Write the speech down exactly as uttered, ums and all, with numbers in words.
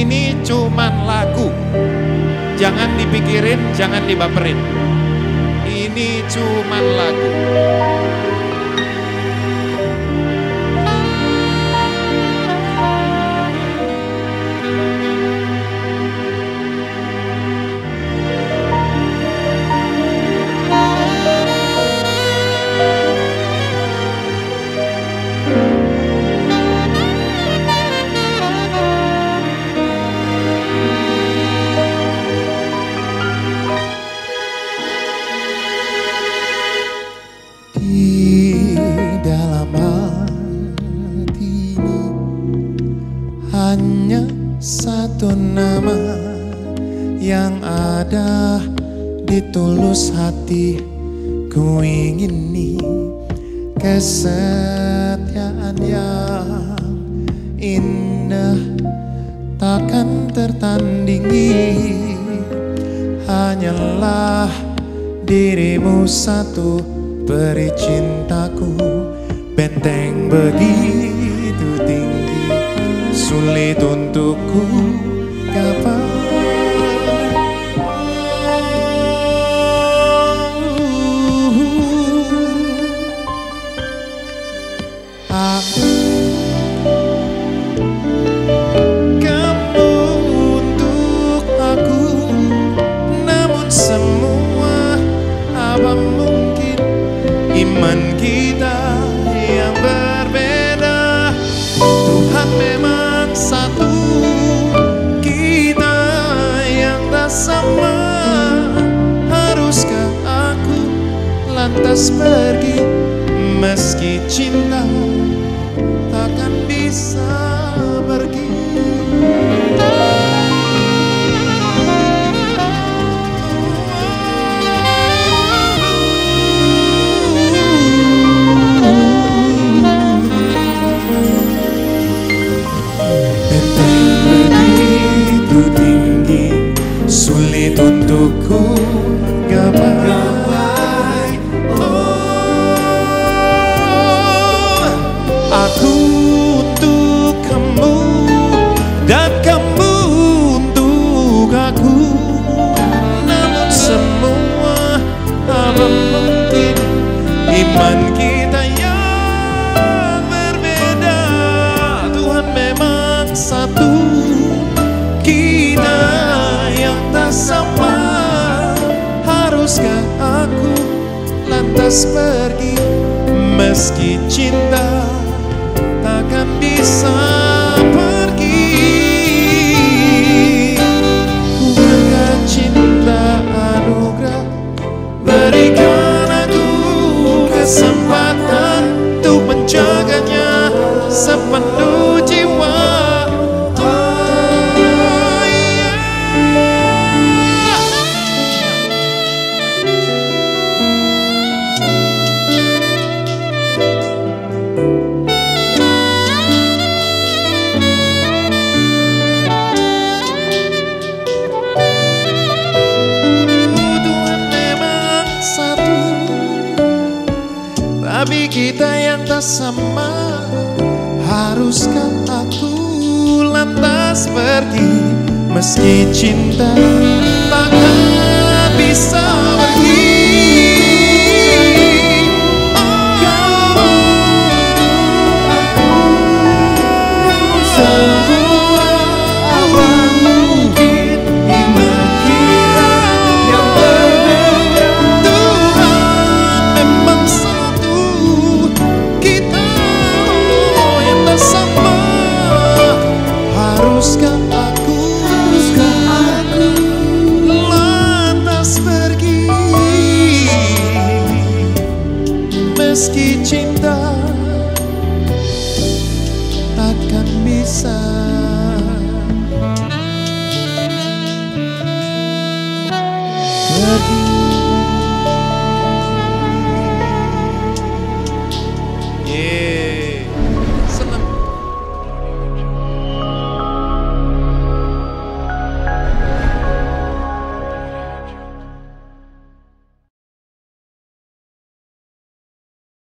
ini cuman lagu. Jangan dipikirin, jangan dibaperin. Ini cuman lagu. Dalam hati ini hanya satu nama yang ada di tulus hati ku ingini, kesetiaan yang indah takkan tertandingi. Hanyalah dirimu satu, beri cintaku, benteng begitu tinggi, sulit untukku gapai. Aku, kamu untuk aku, namun semua apa mungkin iman kita yang berbeda. Tuhan memang satu, kita yang tak sama. Haruskah aku lantas pergi, meski cinta takkan bisa pergi. Sulit untukku gapai. Oh, aku untuk kamu dan kamu untuk aku, namun semua apa mungkin iman kita yang berbeda. Tuhan memang satu, kita yang tak sama. Haruskah aku lantas pergi, meski cinta takkan bisa pergi. Bukankah cinta anugerah, berikan aku kesempatan untuk menjaganya sepenuh jiwa. Tapi kita yang tak sama. Haruskah aku lantas pergi, meski cinta takkan bisa pergi. Haruskah aku, lantas pergi, meski cinta takkan bisa pergi.